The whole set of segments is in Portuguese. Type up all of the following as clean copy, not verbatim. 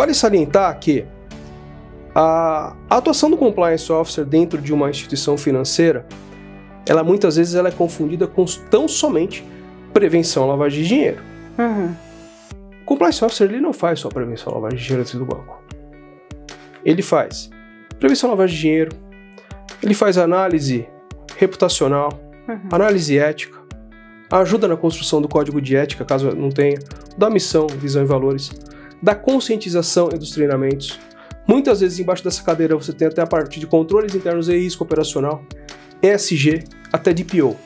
Vale salientar que a atuação do Compliance Officer dentro de uma instituição financeira, ela muitas vezes ela é confundida com tão somente prevenção à lavagem de dinheiro. O Compliance Officer ele não faz só prevenção à lavagem de dinheiro dentro do banco. Ele faz prevenção à lavagem de dinheiro, ele faz análise reputacional, análise ética, ajuda na construção do código de ética, caso não tenha, da missão, visão e valores, da conscientização e dos treinamentos. Muitas vezes embaixo dessa cadeira você tem até a parte de controles internos e risco operacional, ESG, até DPO.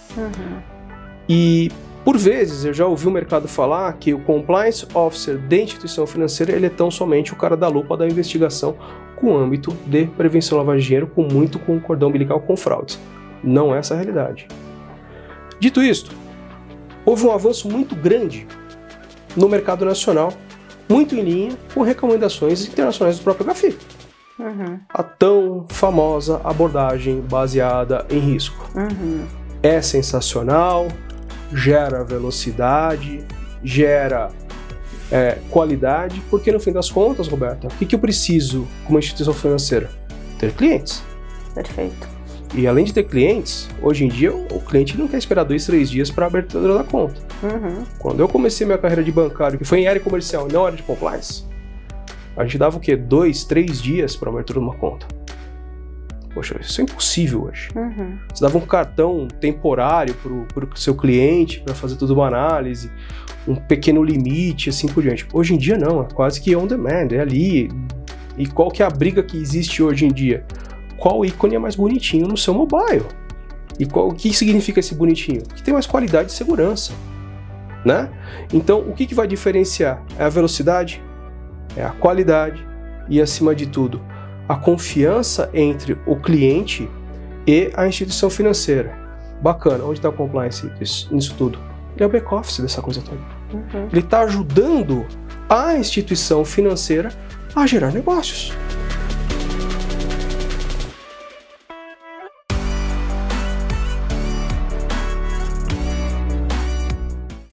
E por vezes eu já ouvi o mercado falar que o Compliance Officer de instituição financeira ele é tão somente o cara da lupa da investigação com o âmbito de prevenção à lavagem de dinheiro, com cordão umbilical com fraudes. Não é essa a realidade. Dito isto, houve um avanço muito grande no mercado nacional, muito em linha com recomendações internacionais do próprio GAFI. A tão famosa abordagem baseada em risco. É sensacional, gera velocidade, gera qualidade, porque no fim das contas, Roberta, o que eu preciso como instituição financeira? Ter clientes. Perfeito. E além de ter clientes, hoje em dia o cliente não quer esperar 2, 3 dias para a abertura da conta. Quando eu comecei minha carreira de bancário, que foi em área comercial e não área de compliance, a gente dava o quê? 2, 3 dias para a abertura de uma conta. Poxa, isso é impossível hoje. Você dava um cartão temporário para o seu cliente para fazer toda uma análise, um pequeno limite, assim por diante. Hoje em dia não, é quase que on demand, é ali. E qual que é a briga que existe hoje em dia? Qual ícone é mais bonitinho no seu mobile? E o que significa esse bonitinho? Que tem mais qualidade e segurança, né? Então, o que vai diferenciar? É a velocidade, é a qualidade e, acima de tudo, a confiança entre o cliente e a instituição financeira. Bacana, onde está o compliance nisso tudo? Ele é o back-office dessa coisa toda. Ele está ajudando a instituição financeira a gerar negócios.